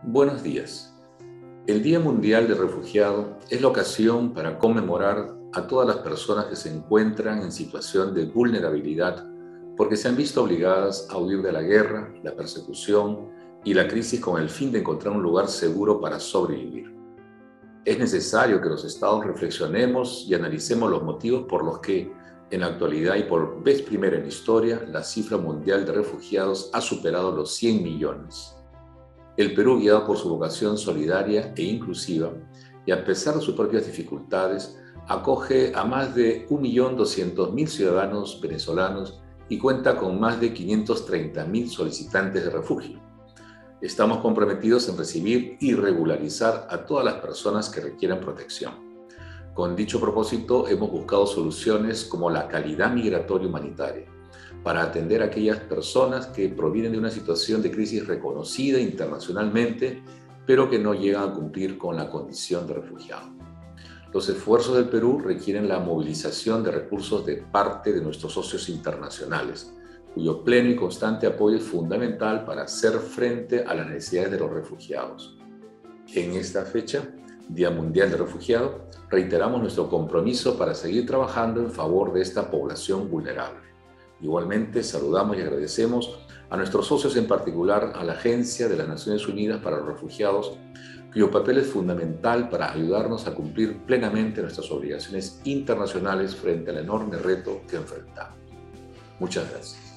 Buenos días. El Día Mundial del Refugiado es la ocasión para conmemorar a todas las personas que se encuentran en situación de vulnerabilidad porque se han visto obligadas a huir de la guerra, la persecución y la crisis con el fin de encontrar un lugar seguro para sobrevivir. Es necesario que los Estados reflexionemos y analicemos los motivos por los que, en la actualidad y por vez primera en la historia, la cifra mundial de refugiados ha superado los 100 millones. El Perú, guiado por su vocación solidaria e inclusiva, y a pesar de sus propias dificultades, acoge a más de 1.200.000 ciudadanos venezolanos y cuenta con más de 530.000 solicitantes de refugio. Estamos comprometidos en recibir y regularizar a todas las personas que requieran protección. Con dicho propósito, hemos buscado soluciones como la calidad migratoria humanitaria, para atender a aquellas personas que provienen de una situación de crisis reconocida internacionalmente, pero que no llegan a cumplir con la condición de refugiado. Los esfuerzos del Perú requieren la movilización de recursos de parte de nuestros socios internacionales, cuyo pleno y constante apoyo es fundamental para hacer frente a las necesidades de los refugiados. En esta fecha, Día Mundial del Refugiado, reiteramos nuestro compromiso para seguir trabajando en favor de esta población vulnerable. Igualmente, saludamos y agradecemos a nuestros socios, en particular a la Agencia de las Naciones Unidas para los Refugiados, cuyo papel es fundamental para ayudarnos a cumplir plenamente nuestras obligaciones internacionales frente al enorme reto que enfrentamos. Muchas gracias.